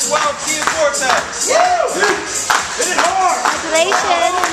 12 Team Forte. Woo! Hit it hard! Congratulations!